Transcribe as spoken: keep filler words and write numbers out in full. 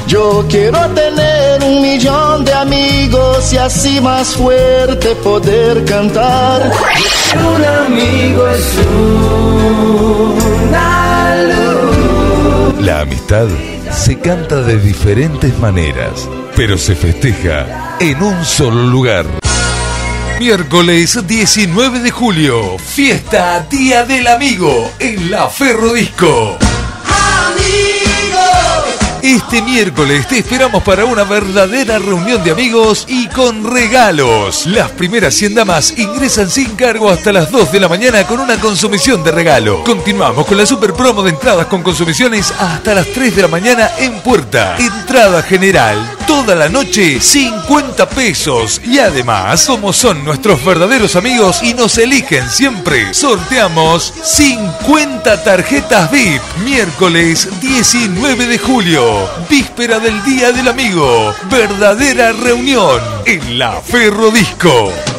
Yo quiero tener un millón de amigos y así más fuerte poder cantar. Un amigo es una luz. La amistad se canta de diferentes maneras, pero se festeja en un solo lugar. Miércoles diecinueve de julio, fiesta Día del Amigo en la Ferrodisco. Este miércoles te esperamos para una verdadera reunión de amigos y con regalos. Las primeras cien damas ingresan sin cargo hasta las dos de la mañana con una consumición de regalo. Continuamos con la super promo de entradas con consumiciones hasta las tres de la mañana en puerta. Entrada general, toda la noche, cincuenta pesos. Y además, como son nuestros verdaderos amigos y nos eligen siempre, sorteamos cincuenta tarjetas V I P. Miércoles diecinueve de julio. Víspera del Día del Amigo, verdadera reunión en la Ferrodisco.